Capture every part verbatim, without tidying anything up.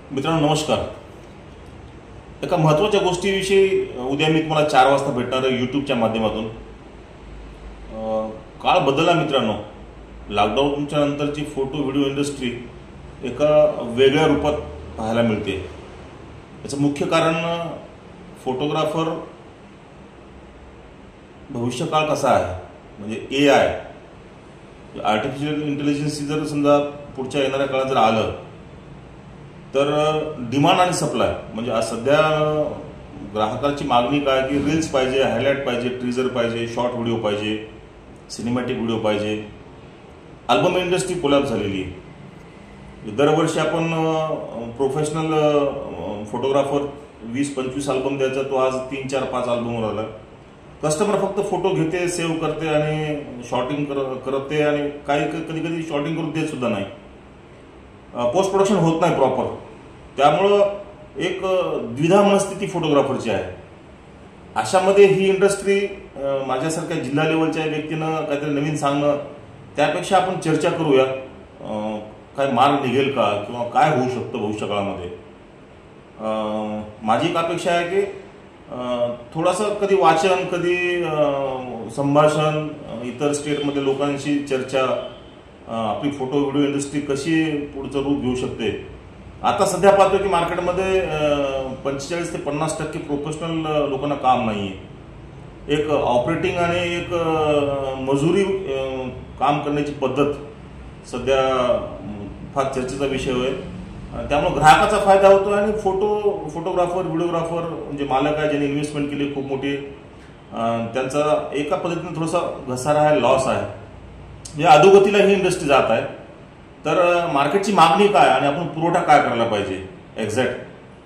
मित्रांनो नमस्कार. एका महत्त्वाच्या गोष्टीविषयी उद्या मी तुम्हाला चार वाजता भेटणार आहे यूट्यूबच्या माध्यमातून. काळ बदलला मित्रांनो. लॉकडाऊनच्या नंतरची फोटो व्हिडिओ इंडस्ट्री एका वेगळ्या रूपात पाहायला मिळते. याचं मुख्य कारण फोटोग्राफर भविष्यकाळ कसा आहे, म्हणजे ए आय आर्टिफिशियल इंटेलिजन्सची जर समजा पुढच्या येणाऱ्या काळात जर आलं तर डिमांड आणि सप्लाय, म्हणजे आज सध्या ग्राहकाची मागणी काय की रील्स पाहिजे, हायलाइट पाहिजे, टीजर पाहिजे, शॉर्ट व्हिडिओ पाहिजे, सिनेमॅटिक व्हिडिओ पाहिजे. अल्बम इंडस्ट्री कोलॅप्स झालेली आहे. दरवर्षी आपण प्रोफेशनल फोटोग्राफर वीस पंचवीस अल्बम द्यायचा, तो आज तीन चार पाच अल्बमवर आला. कस्टमर फक्त फोटो घेते, सेव्ह करते आणि शॉटिंग करते आणि काही कधी कधी शॉटिंग करून देत सुद्धा नाही. पोस्ट प्रोडक्शन होत नाही प्रॉपर. त्यामुळं एक द्विधा मनस्थिती फोटोग्राफरची आहे. अशामध्ये ही इंडस्ट्री माझ्यासारख्या जिल्हा लेवलच्या व्यक्तीनं काहीतरी नवीन सांगणं, त्यापेक्षा आपण चर्चा करूया काय मार्ग निघेल का किंवा काय होऊ शकतं भविष्यकाळामध्ये. माझी एक अपेक्षा आहे की थोडंसं कधी वाचन, कधी संभाषण, इतर स्टेटमध्ये लोकांशी चर्चा, आपली फोटो व्हिडिओ इंडस्ट्री कशी पुढचं रूप घेऊ शकते. आता सध्या पाहतो की मार्केटमध्ये पंचेचाळीस ते पन्नास टक्के प्रोफेशनल लोकांना काम नाही आहे. एक ऑपरेटिंग आणि एक मजुरी काम करण्याची पद्धत सध्या फार चर्चेचा विषय आहे. त्यामुळे ग्राहकाचा फायदा होतो आणि फोटो फोटोग्राफर व्हिडिओग्राफर म्हणजे मालक आहे, ज्यांनी इन्व्हेस्टमेंट केली खूप मोठी, त्यांचा एका पद्धतीने थोडासा घसारा आहे, लॉस आहे. म्हणजे अधोगतीला ही इंडस्ट्री जात आहे. तर मार्केटची मागणी काय आणि आपण पुरवठा काय करायला पाहिजे एक्झॅक्ट,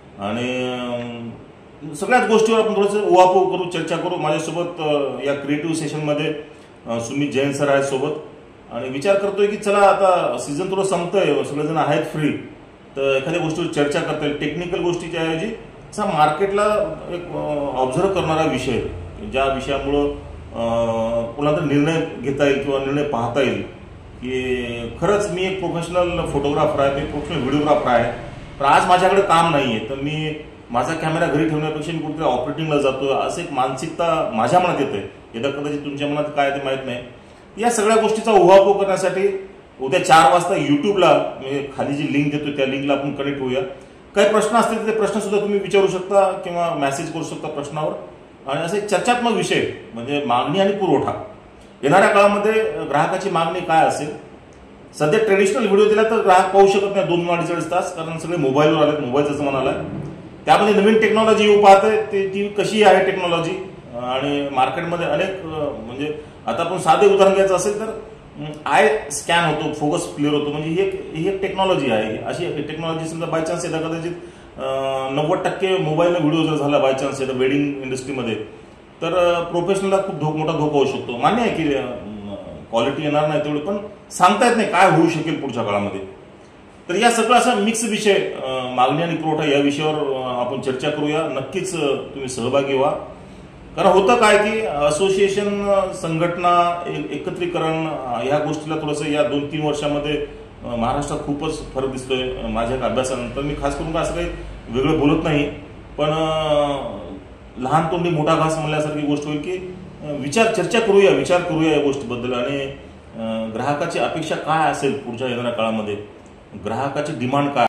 आणि सगळ्याच गोष्टीवर आपण थोडंसं उहापोह करू, चर्चा करू. माझ्यासोबत या क्रिएटिव्ह सेशनमध्ये सुमित जैन सर आहेत सोबत, आणि विचार करतोय की चला आता सीझन थोडं संपतंय, सगळेजण आहेत फ्री, तर एखाद्या गोष्टीवर चर्चा करता येईल. टेक्निकल गोष्टीच्या ऐवजी असा मार्केटला एक ऑब्झर्व करणारा विषय, ज्या विषयामुळं कोणाला निर्णय घेता येईल किंवा निर्णय पाहता येईल की खरंच मी एक प्रोफेशनल फोटोग्राफर आहे, मी प्रोफेशनल व्हिडिओग्राफर आहे, पण आज माझ्याकडे काम नाही आहे, तर मी माझा कॅमेरा घरी ठेवण्यापेक्षा मी कुठेतरी ऑपरेटिंगला जातो, असं एक मानसिकता माझ्या मनात येते. यदा कदाचित तुमच्या मनात काय ते माहीत नाही. या सगळ्या गोष्टीचा उहापोह करण्यासाठी उद्या चार वाजता युट्यूबला मी खाली जी लिंक देतो त्या लिंकला आपण कनेक्ट होऊया. काही प्रश्न असतील तर ते प्रश्न सुद्धा तुम्ही विचारू शकता किंवा मेसेज करू शकता प्रश्नावर. आणि असे चर्चात्मक विषय म्हणजे मागणी आणि पुरवठा. येणाऱ्या काळामध्ये ग्राहकाची मागणी काय असेल. सध्या ट्रेडिशनल व्हिडिओ दिला तर ग्राहक पाहू शकत नाही दोन अडीच तास, कारण सगळे मोबाईलवर आले, मोबाईलचा जमाना आलाय. त्यामध्ये नवीन टेक्नॉलॉजी येऊ पाहते, ती कशी आहे टेक्नॉलॉजी, आणि मार्केटमध्ये अनेक म्हणजे आता आपण साधे उदाहरण घ्यायचं असेल तर आय स्कॅन होतो, फोकस क्लिअर होतो, म्हणजे ही एक ही एक टेक्नॉलॉजी आहे. अशी टेक्नॉलॉजी समजा बाय चान्स येतात कदाचित नव्वद टक्के मोबाईलने व्हिडिओ जर झाला बाय चान्स येतं वेडिंग इंडस्ट्रीमध्ये, तर प्रोफेशनलला खूप धोक मोठा धोका होऊ शकतो. मान्य आहे की क्वालिटी येणार नाही तेवढी, पण सांगता येत नाही काय होऊ शकेल पुढच्या काळामध्ये. तर या सगळं असा मिक्स विषय, मागणी आणि पुरवठा या विषयावर आपण चर्चा करूया. नक्कीच तुम्ही सहभागी व्हा. कारण होतं काय की असोसिएशन, संघटना, एकत्रीकरण ह्या गोष्टीला थोडंसं या दोन तीन वर्षामध्ये महाराष्ट्रात खूपच फरक दिसतोय. माझ्या अभ्यासानंतर मी खास करून असं काही वेगळं बोलत नाही, पण लहान तोंडी मोठा घास म्हणल्यासारखी गोष्ट होईल की विचार चर्चा करूया, विचार करूया या गोष्टीबद्दल. आणि ग्राहकाची अपेक्षा काय असेल पुढच्या येणाऱ्या काळामध्ये, ग्राहकाची डिमांड काय